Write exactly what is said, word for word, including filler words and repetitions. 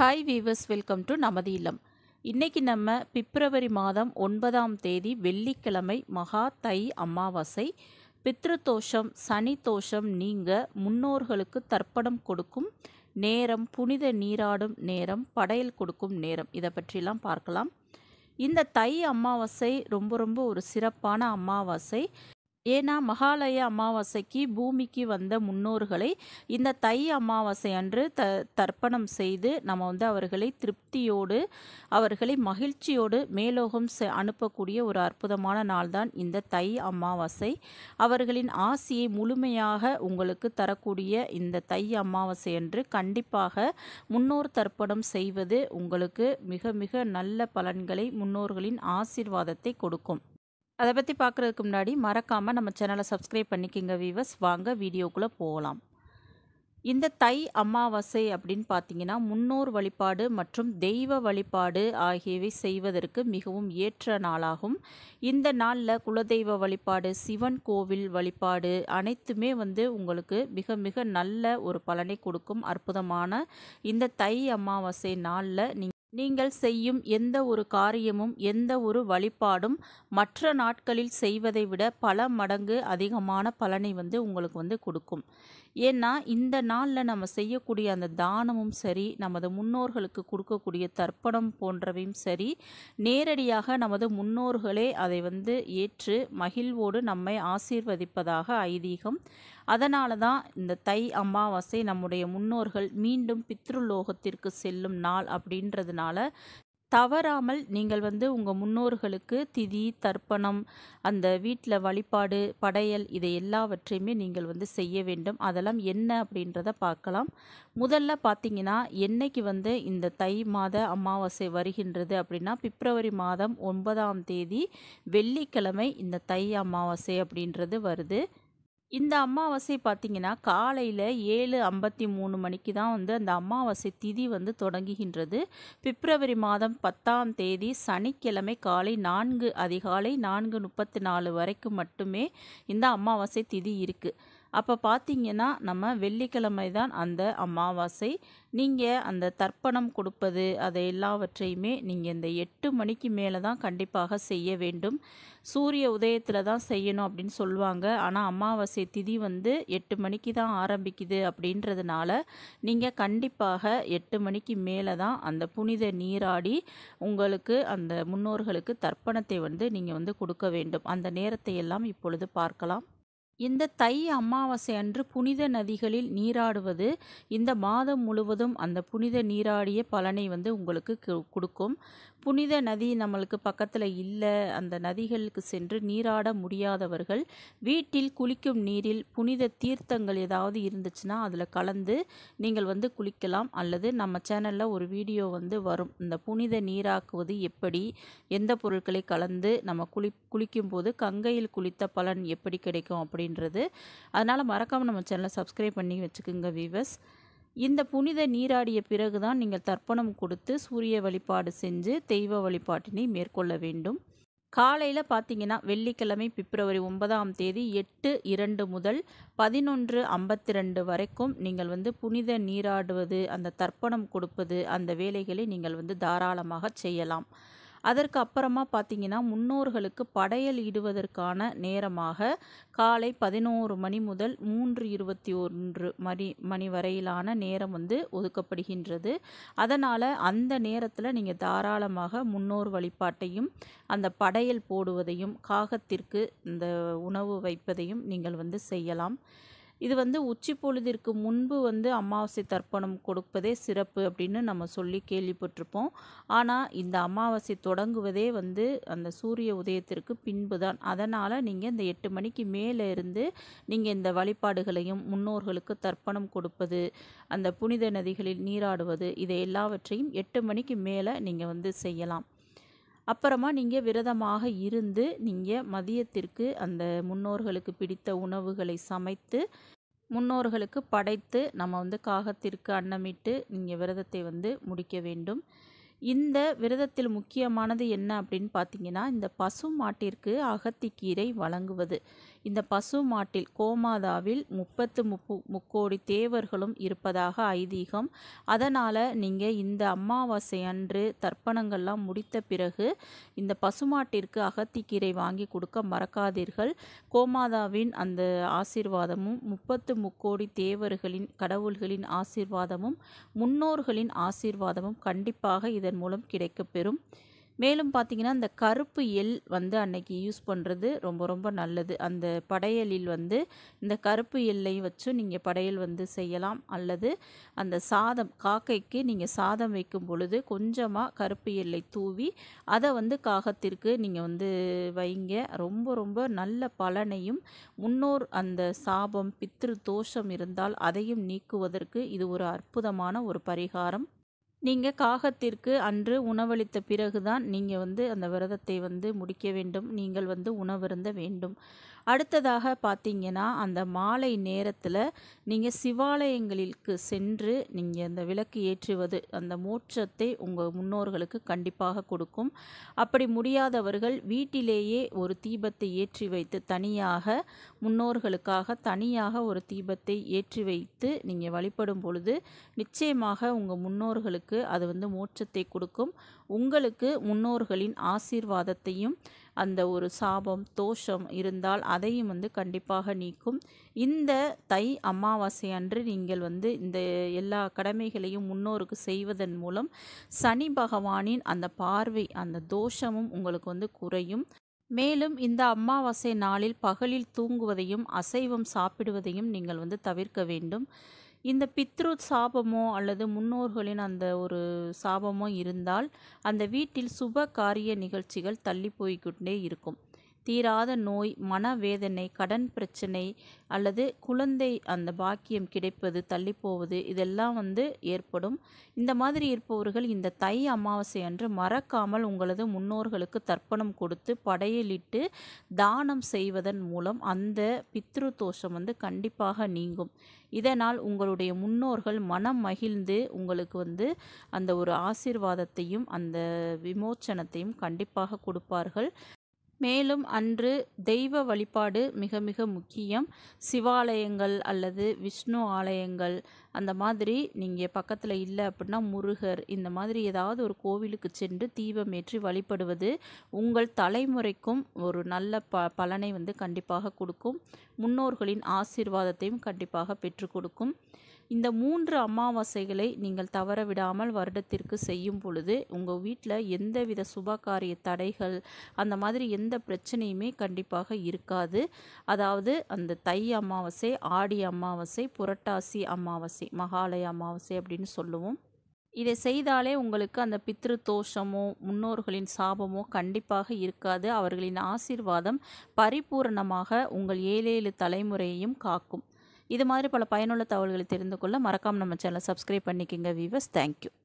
Hi viewers, welcome to நமது இல்லம். இன்னைக்கு நம்ம பிப்ரவரி மாதம் ஒன்பதாம் தேதி வெள்ளிக்கிழமை மகா தை அமாவாசை. பித்ருதோஷம் சனி தோஷம் நீங்க முன்னோர்களுக்கு தர்ப்பணம் கொடுக்கும் நேரம், புனித நீராடும் நேரம், படையல் கொடுக்கும் நேரம், இதை பற்றிலாம் பார்க்கலாம். இந்த தை அமாவாசை ரொம்ப ரொம்ப ஒரு சிறப்பான அமாவாசை. ஏன்னா மகாலய அமாவாசைக்கு பூமிக்கு வந்த முன்னோர்களை இந்த தை அமாவாசை அன்று த தர்ப்பணம் செய்து நம்ம வந்து அவர்களை திருப்தியோடு, அவர்களை மகிழ்ச்சியோடு மேலோகம் அனுப்பக்கூடிய ஒரு அற்புதமான நாள்தான் இந்த தை அமாவாசை. அவர்களின் ஆசியை முழுமையாக உங்களுக்கு தரக்கூடிய இந்த தை அமாவாசை அன்று கண்டிப்பாக முன்னோர் தர்ப்பணம் செய்வது உங்களுக்கு மிக மிக நல்ல பலன்களை, முன்னோர்களின் ஆசீர்வாதத்தை கொடுக்கும். அதை பற்றி பார்க்குறதுக்கு முன்னாடி மறக்காமல் நம்ம சேனலை சப்ஸ்கிரைப் பண்ணிக்கோங்க வீவர்ஸ். வாங்க வீடியோக்குள்ளே போகலாம். இந்த தை அமாவாசை அப்படின்னு பார்த்தீங்கன்னா முன்னோர் வழிபாடு மற்றும் தெய்வ வழிபாடு ஆகியவை செய்வதற்கு மிகவும் ஏற்ற நாளாகும். இந்த நாளில் குலதெய்வ வழிபாடு, சிவன் கோவில் வழிபாடு அனைத்துமே வந்து உங்களுக்கு மிக மிக நல்ல ஒரு பலனை கொடுக்கும். அற்புதமான இந்த தை அமாவாசை நாளில் நீங்கள் நீங்கள் செய்யும் எந்த ஒரு காரியமும், எந்த ஒரு வழிபாடும் மற்ற நாட்களில் செய்வதை விட பல மடங்கு அதிகமான பலனை வந்து உங்களுக்கு வந்து கொடுக்கும். ஏன்னா இந்த நாளில் நம்ம செய்யக்கூடிய அந்த தானமும் சரி, நமது முன்னோர்களுக்கு கொடுக்கக்கூடிய தர்ப்பணம் போன்றவையும் சரி, நேரடியாக நமது முன்னோர்களே அதை வந்து ஏற்று மகிழ்வோடு நம்மை ஆசீர்வதிப்பதாக ஐதீகம். அதனால தான் இந்த தை அமாவாசை நம்முடைய முன்னோர்கள் மீண்டும் பித்ருலோகத்திற்கு செல்லும் நாள் அப்படின்றதுனால தவறாமல் நீங்கள் வந்து உங்கள் முன்னோர்களுக்கு திதி, தர்ப்பணம், அந்த வீட்டில் வழிபாடு, படையல் இதை எல்லாவற்றையுமே நீங்கள் வந்து செய்ய வேண்டும். அதெல்லாம் என்ன அப்படின்றத பார்க்கலாம். முதல்ல பார்த்தீங்கன்னா என்னைக்கு வந்து இந்த தை மாத அமாவாசை வருகின்றது அப்படின்னா பிப்ரவரி மாதம் ஒன்பதாம் தேதி வெள்ளிக்கிழமை இந்த தை அமாவாசை அப்படின்றது வருது. இந்த அமாவாசை பார்த்திங்கன்னா காலையில் ஏழு ஐம்பத்தி மூணு மணிக்கு தான் வந்து அந்த அமாவாசை திதி வந்து தொடங்குகின்றது. பிப்ரவரி மாதம் பத்தாம் தேதி சனிக்கிழமை காலை நான்கு அதிகாலை நான்கு முப்பத்தி நாலு வரைக்கும் மட்டுமே இந்த அமாவாசை திதி இருக்குது. அப்போ பார்த்தீங்கன்னா நம்ம வெள்ளிக்கிழமை தான் அந்த அமாவாசை. நீங்கள் அந்த தர்ப்பணம் கொடுப்பது அதை எல்லாவற்றையுமே நீங்கள் இந்த எட்டு மணிக்கு மேலே தான் கண்டிப்பாக செய்ய வேண்டும். சூரிய உதயத்தில் தான் செய்யணும் அப்படின்னு சொல்லுவாங்க. ஆனால் அமாவாசை திதி வந்து எட்டு மணிக்கு தான் ஆரம்பிக்குது அப்படின்றதுனால நீங்கள் கண்டிப்பாக எட்டு மணிக்கு மேலே தான் அந்த புனித நீராடி உங்களுக்கு அந்த முன்னோர்களுக்கு தர்ப்பணத்தை வந்து நீங்கள் வந்து கொடுக்க வேண்டும். அந்த நேரத்தை எல்லாம் இப்பொழுது பார்க்கலாம். இந்த தை அமாவாசை அன்று புனித நதிகளில் நீராடுவது இந்த மாதம் முழுவதும் அந்த புனித நீராடிய பலனை வந்து உங்களுக்கு கொடுக்கும். புனித நதி நம்மளுக்கு பக்கத்தில் இல்லை, அந்த நதிகளுக்கு சென்று நீராட முடியாதவர்கள் வீட்டில் குளிக்கும் நீரில் புனித தீர்த்தங்கள் ஏதாவது இருந்துச்சுன்னா அதில் கலந்து நீங்கள் வந்து குளிக்கலாம். அல்லது நம்ம சேனலில் ஒரு வீடியோ வந்து வரும், இந்த புனித நீராக்குவது எப்படி, எந்த பொருட்களை கலந்து நம்ம குளி குளிக்கும் போது கங்கையில் குளித்த பலன் எப்படி கிடைக்கும் அப்படின்றது. அதனால் மறக்காமல் நம்ம சேனலை சப்ஸ்கிரைப் பண்ணி வச்சுக்கோங்க வீவர்ஸ். இந்த புனித நீராடிய பிறகு தான் நீங்கள் தர்ப்பணம் கொடுத்து சூரிய வழிபாடு செஞ்சு தெய்வ வழிபாட்டினை மேற்கொள்ள வேண்டும். காலையில் பார்த்தீங்கன்னா வெள்ளிக்கிழமை பிப்ரவரி ஒன்பதாம் தேதி எட்டு இரண்டு முதல் பதினொன்று ஐம்பத்தி ரெண்டு வரைக்கும் நீங்கள் வந்து புனித நீராடுவது, அந்த தர்ப்பணம் கொடுப்பது, அந்த வேலைகளை நீங்கள் வந்து தாராளமாக செய்யலாம். அதற்கு அப்புறமா பார்த்தீங்கன்னா முன்னோர்களுக்கு படையல் இடுவதற்கான நேரமாக காலை பதினோரு மணி முதல் மூன்று இருபத்தி ஒன்று மணி மணி வரையிலான நேரம் வந்து ஒதுக்கப்படுகின்றது. அதனால் அந்த நேரத்தில் நீங்கள் தாராளமாக முன்னோர் வழிபாட்டையும், அந்த படையல் போடுவதையும், காகத்திற்கு இந்த உணவு வைப்பதையும் நீங்கள் வந்து செய்யலாம். இது வந்து உச்சி பொழுதிற்கு முன்பு வந்து அமாவாசை தர்ப்பணம் கொடுப்பதே சிறப்பு அப்படின்னு நம்ம சொல்லி கேள்விப்பட்டிருப்போம். ஆனால் இந்த அமாவாசை தொடங்குவதே வந்து அந்த சூரிய உதயத்திற்கு பின்பு தான். அதனால் நீங்கள் இந்த எட்டு மணிக்கு மேலே இருந்து நீங்கள் இந்த வழிபாடுகளையும், முன்னோர்களுக்கு தர்ப்பணம் கொடுப்பது, அந்த புனித நதிகளில் நீராடுவது இதை எல்லாவற்றையும் எட்டு மணிக்கு மேலே நீங்கள் வந்து செய்யலாம். அப்புறமா நீங்கள் விரதமாக இருந்து நீங்கள் மதியத்திற்கு அந்த முன்னோர்களுக்கு பிடித்த உணவுகளை சமைத்து முன்னோர்களுக்கு படைத்து நம்ம வந்து காகத்திற்கு அன்னமிட்டு நீங்கள் விரதத்தை வந்து முடிக்க வேண்டும். இந்த விரதத்தில் முக்கியமானது என்ன அப்படின்னு பார்த்தீங்கன்னா, இந்த பசு மாட்டிற்கு அகத்திக்கீரை வழங்குவது. இந்த பசு மாட்டில் கோமாதாவில் முப்பத்து முப்பு முக்கோடி தேவர்களும் இருப்பதாக ஐதீகம். அதனால் நீங்கள் இந்த அமாவாசை அன்று தர்ப்பணங்கள்லாம் முடித்த பிறகு இந்த பசுமாட்டிற்கு அகத்திக்கீரை வாங்கி கொடுக்க மறக்காதீர்கள். கோமாதாவின் அந்த ஆசீர்வாதமும் முப்பத்து முக்கோடி தேவர்களின் கடவுள்களின் ஆசீர்வாதமும் முன்னோர்களின் ஆசீர்வாதமும் கண்டிப்பாக இதன் மூலம் கிடைக்கப்பெறும். மேலும் பார்த்தீங்கன்னா, இந்த கருப்பு எள் வந்து அன்னைக்கு யூஸ் பண்ணுறது ரொம்ப ரொம்ப நல்லது. அந்த படையலில் வந்து இந்த கருப்பு எள்ளை வச்சு நீங்கள் படையல் வந்து செய்யலாம். அல்லது அந்த சாதம் காக்கைக்கு நீங்கள் சாதம் வைக்கும் பொழுது கொஞ்சமாக கருப்பு எள்ளை தூவி அதை வந்து காகத்திற்கு நீங்கள் வந்து வைங்க. ரொம்ப ரொம்ப நல்ல பலனையும், முன்னோர் அந்த சாபம் பித்ரு தோஷம் இருந்தால் அதையும் நீக்குவதற்கு இது ஒரு அற்புதமான ஒரு பரிகாரம். நீங்கள் காகத்திற்கு அன்று உணவளித்த பிறகுதான் நீங்கள் வந்து அந்த விரதத்தை வந்து முடிக்க வேண்டும். நீங்கள் வந்து உணவருந்த வேண்டும். அடுத்ததாக பார்த்தீங்கன்னா, அந்த மாலை நேரத்தில் நீங்கள் சிவாலயங்களுக்கு சென்று நீங்கள் அந்த விளக்கு ஏற்றுவது அந்த மோட்சத்தை உங்கள் முன்னோர்களுக்கு கண்டிப்பாக கொடுக்கும். அப்படி முடியாதவர்கள் வீட்டிலேயே ஒரு தீபத்தை ஏற்றி வைத்து தனியாக முன்னோர்களுக்காக தனியாக ஒரு தீபத்தை ஏற்றி வைத்து நீங்கள் வழிபடும் பொழுது நிச்சயமாக உங்கள் முன்னோர்களுக்கு அது வந்து மோட்சத்தை கொடுக்கும். உங்களுக்கு முன்னோர்களின் ஆசீர்வாதத்தையும், அந்த ஒரு சாபம் தோஷம் இருந்தால் அதையும் வந்து கண்டிப்பாக நீக்கும். இந்த தை அமாவாசை அன்று நீங்கள் வந்து இந்த எல்லா கடமைகளையும் முன்னோருக்கு செய்வதன் மூலம் சனி பகவானின் அந்த பார்வை அந்த தோஷமும் உங்களுக்கு வந்து குறையும். மேலும் இந்த அமாவாசை நாளில் பகலில் தூங்குவதையும் அசைவம் சாப்பிடுவதையும் நீங்கள் வந்து தவிர்க்க வேண்டும். இந்த பித்ரு சாபமோ அல்லது முன்னோர்களின் அந்த ஒரு சாபமோ இருந்தால் அந்த வீட்டில் சுப காரிய நிகழ்ச்சிகள் தள்ளி போய்க்கொண்டே இருக்கும். தீராத நோய், மனவேதனை, கடன் பிரச்சனை அல்லது குழந்தை அந்த பாக்கியம் கிடைப்பது தள்ளி போவது இதெல்லாம் வந்து ஏற்படும். இந்த மாதிரி இருப்பவர்கள் இந்த தை அமாவாசை அன்று மறக்காமல் உங்களது முன்னோர்களுக்கு தர்ப்பணம் கொடுத்து படையலிட்டு தானம் செய்வதன் மூலம் அந்த பித்ரு தோஷம் வந்து கண்டிப்பாக நீங்கும். இதனால் உங்களுடைய முன்னோர்கள் மனம் மகிழ்ந்து உங்களுக்கு வந்து அந்த ஒரு ஆசீர்வாதத்தையும் அந்த விமோச்சனத்தையும் கண்டிப்பாக கொடுப்பார்கள். மேலும் அன்று தெய்வ வழிபாடு மிக மிக முக்கியம். சிவாலயங்கள் அல்லது விஷ்ணு ஆலயங்கள் அந்த மாதிரி நீங்கள் பக்கத்தில் இல்லை அப்படின்னா முருகர் இந்த மாதிரி ஏதாவது ஒரு கோவிலுக்கு சென்று தீபம் ஏற்றி வழிபடுவது உங்கள் தலைமுறைக்கும் ஒரு நல்ல ப பலனை வந்து கண்டிப்பாக கொடுக்கும். முன்னோர்களின் ஆசீர்வாதத்தையும் கண்டிப்பாக பெற்றுக் கொடுக்கும். இந்த மூன்று அமாவாசைகளை நீங்கள் தவற விடாமல் வருடத்திற்கு செய்யும் பொழுது உங்கள் வீட்டில் எந்தவித சுபகாரிய தடைகள் அந்த மாதிரி எந்த பிரச்சனையுமே கண்டிப்பாக இருக்காது. அதாவது அந்த தை அமாவாசை, ஆடி அமாவாசை, புரட்டாசி அமாவாசை, மகாலய அமாவாசை அப்படின்னு சொல்லுவோம். இதை செய்தாலே உங்களுக்கு அந்த பித்ரு தோஷமோ முன்னோர்களின் சாபமோ கண்டிப்பாக இருக்காது. அவர்களின் ஆசீர்வாதம் பரிபூரணமாக உங்கள் ஏழேழு தலைமுறையையும் காக்கும். இது மாதிரி பல பயனுள்ள தகவல்களை தெரிந்து கொள்ள மறக்காமல் நம்ம சேனலை சப்ஸ்கிரைப் பண்ணிக்கோங்க வீவர்ஸ். தேங்க்யூ.